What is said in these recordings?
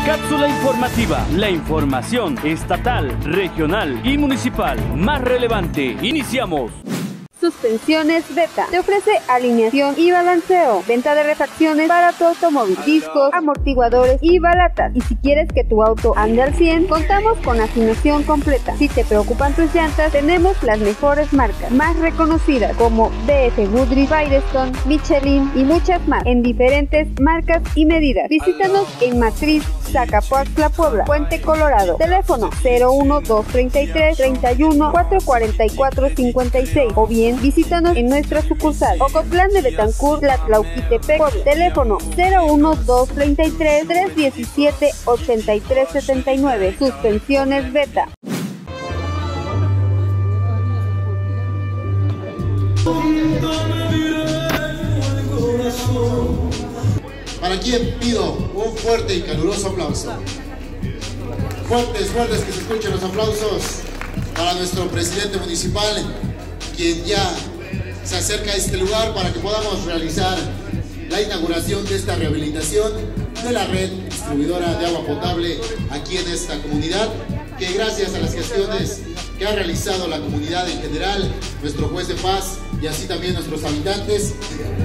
Cápsula informativa, la información estatal, regional y municipal más relevante. Iniciamos. Suspensiones Beta te ofrece alineación y balanceo, venta de refacciones para tu automóvil, discos, amortiguadores y balatas. Y si quieres que tu auto ande al 100, contamos con afinación completa. Si te preocupan tus llantas, tenemos las mejores marcas más reconocidas como BF Goodrich, Firestone, Michelin y muchas más en diferentes marcas y medidas. Visítanos en Matriz, Zacapoaxtla, Puebla, Puente Colorado. Teléfono 01233 31 444 56 o bien visítanos en nuestra sucursal Ocotlán de Betancur, Tlatlauquitepec, Puebla. Teléfono 01233 317 8379. Suspensiones Beta. Para quien pido un fuerte y caluroso aplauso. Fuertes que se escuchen los aplausos para nuestro presidente municipal, quien ya se acerca a este lugar para que podamos realizar la inauguración de esta rehabilitación de la red distribuidora de agua potable aquí en esta comunidad, que gracias a las gestiones que ha realizado la comunidad en general, nuestro juez de paz y así también nuestros habitantes.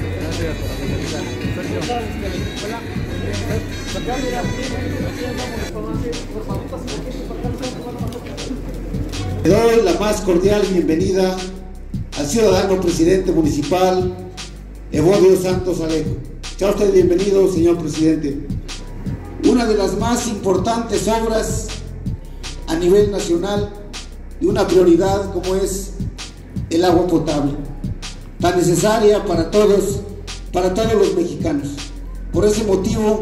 Le doy la más cordial bienvenida al ciudadano presidente municipal Evodio Santos Alejo. Sea usted bienvenido, señor presidente. Una de las más importantes obras a nivel nacional y una prioridad como es el agua potable, tan necesaria para todos los mexicanos. Por ese motivo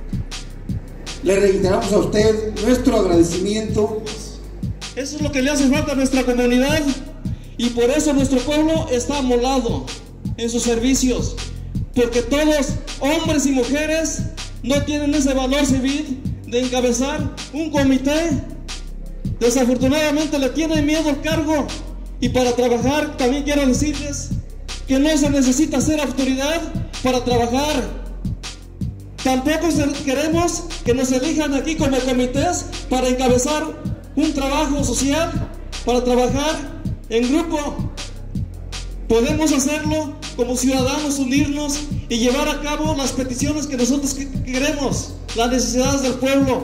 le reiteramos a usted nuestro agradecimiento. Eso es lo que le hace falta a nuestra comunidad y por eso nuestro pueblo está amolado en sus servicios, porque todos, hombres y mujeres, no tienen ese valor civil de encabezar un comité. Desafortunadamente le tienen miedo al cargo, y para trabajar también quiero decirles que no se necesita ser autoridad para trabajar. Tampoco queremos que nos elijan aquí como comités para encabezar un trabajo social, para trabajar en grupo. Podemos hacerlo como ciudadanos, unirnos y llevar a cabo las peticiones que nosotros queremos, las necesidades del pueblo.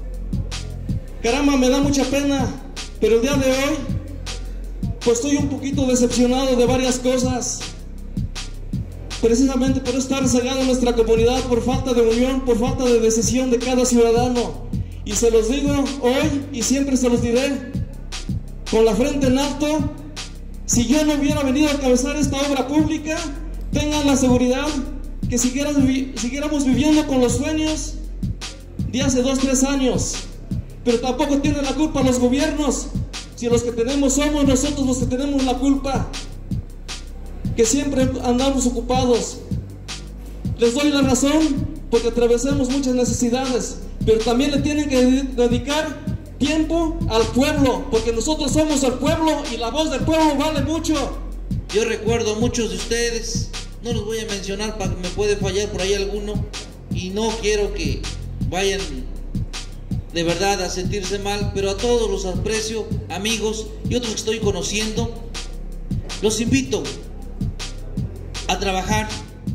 Caramba, me da mucha pena, pero el día de hoy pues estoy un poquito decepcionado de varias cosas, precisamente por estar cegada en nuestra comunidad, por falta de unión, por falta de decisión de cada ciudadano. Y se los digo hoy y siempre se los diré con la frente en alto: si yo no hubiera venido a encabezar esta obra pública, tengan la seguridad que siguiéramos viviendo con los sueños de hace 2-3 años. Pero tampoco tienen la culpa los gobiernos, si los que tenemos somos nosotros los que tenemos la culpa, que siempre andamos ocupados. Les doy la razón porque atravesamos muchas necesidades, pero también le tienen que dedicar tiempo al pueblo, porque nosotros somos el pueblo y la voz del pueblo vale mucho. Yo recuerdo a muchos de ustedes, no los voy a mencionar porque me puede fallar por ahí alguno, y no quiero que vayan de verdad a sentirse mal, pero a todos los aprecio, amigos y otros que estoy conociendo. Los invito a trabajar.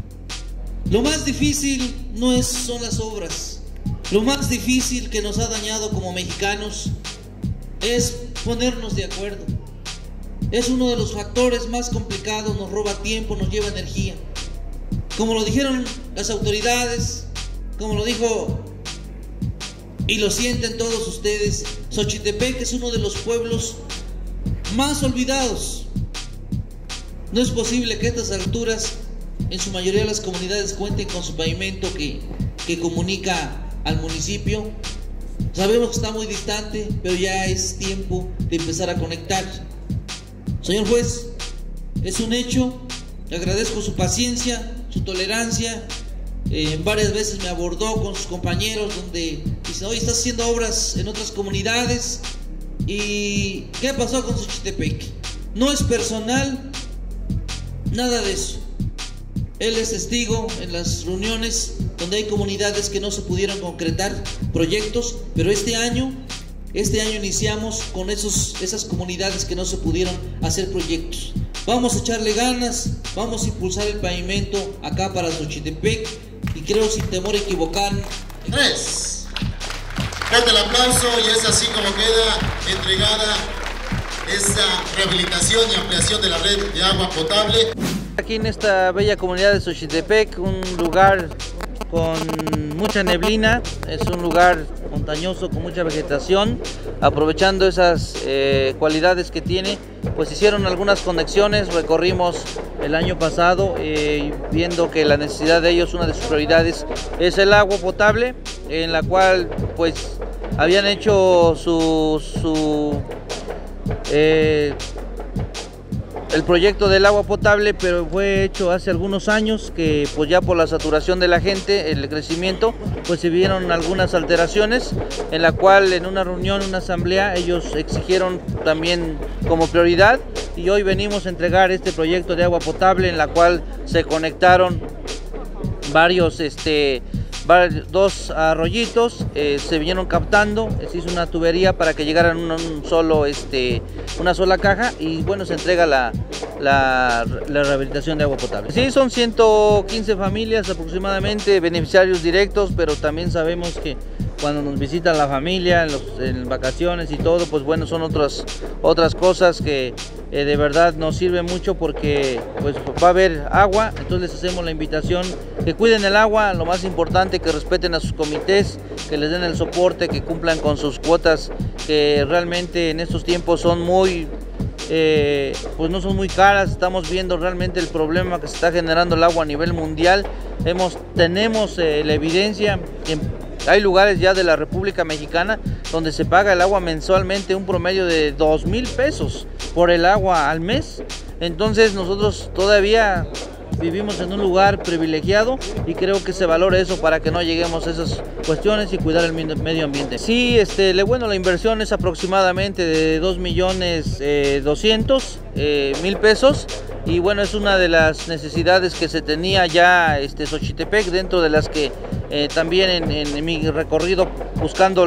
Lo más difícil no son las obras. Lo más difícil que nos ha dañado como mexicanos es ponernos de acuerdo. Es uno de los factores más complicados, nos roba tiempo, nos lleva energía. Como lo dijeron las autoridades, como lo dijo y lo sienten todos ustedes, Xochitepec es uno de los pueblos más olvidados. No es posible que a estas alturas, en su mayoría de las comunidades, cuenten con su pavimento que comunica al municipio. Sabemos que está muy distante, pero ya es tiempo de empezar a conectar. Señor juez, es un hecho. Le agradezco su paciencia, su tolerancia. Varias veces me abordó con sus compañeros donde dicen: oye, estás haciendo obras en otras comunidades, ¿y qué pasó con Xochitepec? No es personal, nada de eso. Él es testigo en las reuniones donde hay comunidades que no se pudieron concretar proyectos, pero este año iniciamos con esas comunidades que no se pudieron hacer proyectos. Vamos a echarle ganas, vamos a impulsar el pavimento acá para Xochitepec y creo sin temor a equivocar. 3. Fuerte el aplauso y es así como queda entregada esta rehabilitación y ampliación de la red de agua potable. Aquí en esta bella comunidad de Xochitepec, un lugar con mucha neblina, es un lugar montañoso con mucha vegetación. Aprovechando esas cualidades que tiene, pues hicieron algunas conexiones. Recorrimos el año pasado viendo que la necesidad de ellos, una de sus prioridades es el agua potable, en la cual pues habían hecho el proyecto del agua potable, pero fue hecho hace algunos años que pues ya por la saturación de la gente, el crecimiento, pues se vieron algunas alteraciones, en la cual en una reunión, una asamblea, ellos exigieron también como prioridad, y hoy venimos a entregar este proyecto de agua potable, en la cual se conectaron dos arroyitos, se vinieron captando, se hizo una tubería para que llegaran una sola caja, y bueno, se entrega la rehabilitación de agua potable. Sí, son 115 familias aproximadamente beneficiarios directos, pero también sabemos que cuando nos visitan la familia en vacaciones y todo, pues bueno, son otras cosas que de verdad nos sirven mucho, porque pues va a haber agua. Entonces les hacemos la invitación que cuiden el agua, lo más importante, que respeten a sus comités, que les den el soporte, que cumplan con sus cuotas, que realmente en estos tiempos son pues no son muy caras. Estamos viendo realmente el problema que se está generando el agua a nivel mundial. Tenemos la evidencia que hay lugares ya de la República Mexicana donde se paga el agua mensualmente un promedio de 2,000 pesos por el agua al mes. Entonces nosotros todavía vivimos en un lugar privilegiado, y creo que se valora eso para que no lleguemos a esas cuestiones y cuidar el medio ambiente. Sí, la inversión es aproximadamente de 2,200,000 pesos, y bueno, es una de las necesidades que se tenía ya Xochitepec, dentro de las que también en mi recorrido buscando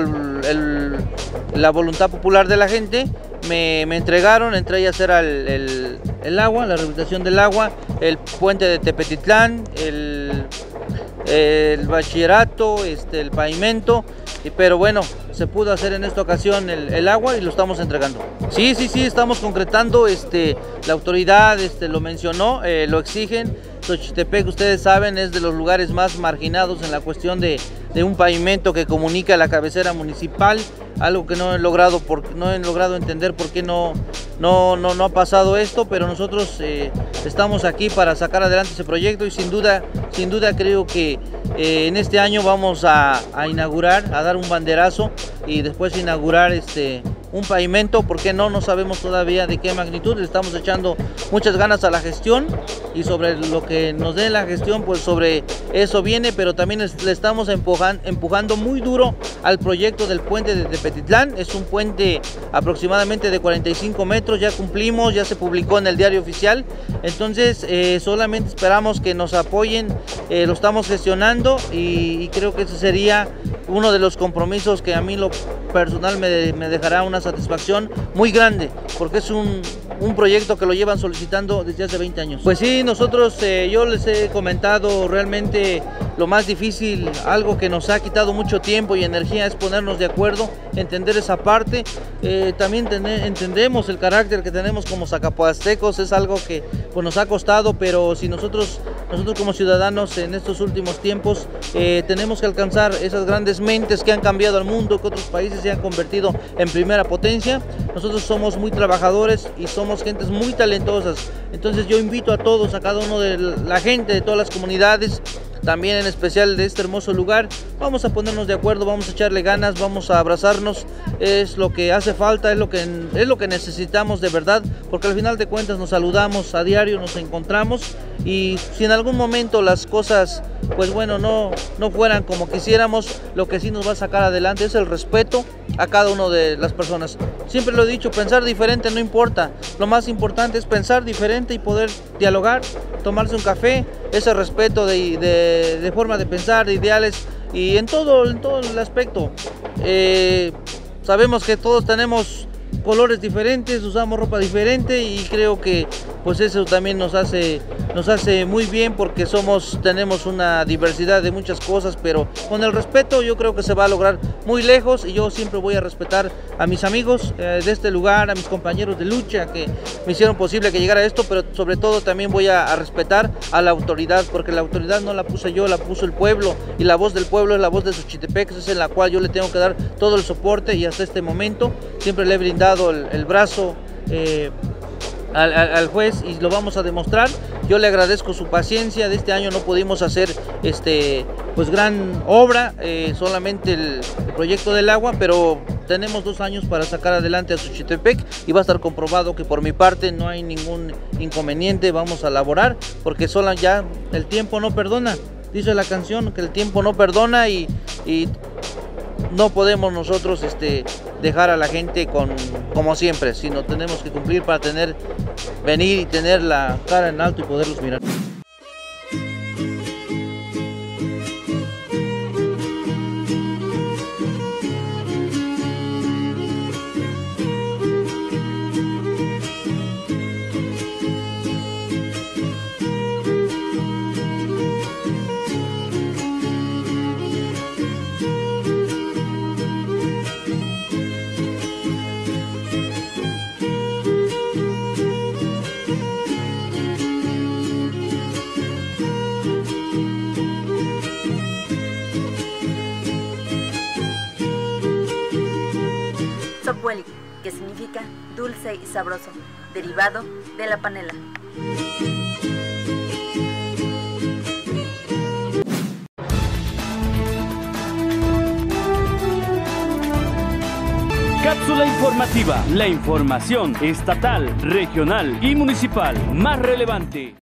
la voluntad popular de la gente, me entregaron. Entre ellas era el agua, la rehabilitación del agua, el puente de Tepetitlán, el bachillerato, el pavimento, pero bueno, se pudo hacer en esta ocasión el agua y lo estamos entregando. Sí, estamos concretando, la autoridad lo mencionó, lo exigen. Xochitepec, ustedes saben, es de los lugares más marginados en la cuestión de un pavimento que comunica la cabecera municipal, algo que no he logrado entender por qué no ha pasado esto, pero nosotros estamos aquí para sacar adelante ese proyecto, y sin duda creo que en este año vamos a inaugurar, a dar un banderazo, y después inaugurar un pavimento. ¿Por qué no? No sabemos todavía de qué magnitud. Le estamos echando muchas ganas a la gestión, y sobre lo que nos dé la gestión, pues sobre eso viene, pero también le estamos empujando muy duro al proyecto del puente de Tepetitlán. Es un puente aproximadamente de 45 metros, ya cumplimos, ya se publicó en el diario oficial. Entonces solamente esperamos que nos apoyen, lo estamos gestionando, y creo que ese sería uno de los compromisos que a mí lo personal me dejará una satisfacción muy grande, porque es un proyecto que lo llevan solicitando desde hace 20 años. Pues sí, nosotros, yo les he comentado, realmente lo más difícil, algo que nos ha quitado mucho tiempo y energía, es ponernos de acuerdo, entender esa parte. También entendemos el carácter que tenemos como zacapoastecos, es algo que pues nos ha costado, pero si nosotros como ciudadanos en estos últimos tiempos tenemos que alcanzar esas grandes mentes que han cambiado al mundo, que otros países se han convertido en primera potencia. Nosotros somos muy trabajadores y somos gentes muy talentosas. Entonces yo invito a todos, a cada uno de la gente de todas las comunidades, también en especial de este hermoso lugar, vamos a ponernos de acuerdo, vamos a echarle ganas, vamos a abrazarnos, es lo que hace falta, es lo que necesitamos de verdad, porque al final de cuentas nos saludamos a diario, nos encontramos, y si en algún momento las cosas, pues bueno, no fueran como quisiéramos, lo que sí nos va a sacar adelante es el respeto a cada una de las personas. Siempre lo he dicho, pensar diferente no importa, lo más importante es pensar diferente y poder dialogar, tomarse un café, ese respeto de forma de pensar, de ideales, y en todo el aspecto. Sabemos que todos tenemos colores diferentes, usamos ropa diferente, y creo que pues eso también nos hace muy bien, porque tenemos una diversidad de muchas cosas, pero con el respeto yo creo que se va a lograr muy lejos, y yo siempre voy a respetar a mis amigos de este lugar, a mis compañeros de lucha que me hicieron posible que llegara a esto, pero sobre todo también voy a respetar a la autoridad, porque la autoridad no la puse yo, la puso el pueblo, y la voz del pueblo es la voz de Xochitepec, es en la cual yo le tengo que dar todo el soporte, y hasta este momento siempre le he brindado el brazo al juez, y lo vamos a demostrar. Yo le agradezco su paciencia. De este año no pudimos hacer pues gran obra, solamente el proyecto del agua, pero tenemos 2 años para sacar adelante a Xochitepec, y va a estar comprobado que por mi parte no hay ningún inconveniente. Vamos a laborar, porque solo ya el tiempo no perdona, dice la canción, que el tiempo no perdona, y no podemos nosotros dejar a la gente como siempre, sino tenemos que cumplir para venir y tener la cara en alto y poderlos mirar. Tzopueli, que significa dulce y sabroso, derivado de la panela. Cápsula informativa, la información estatal, regional y municipal más relevante.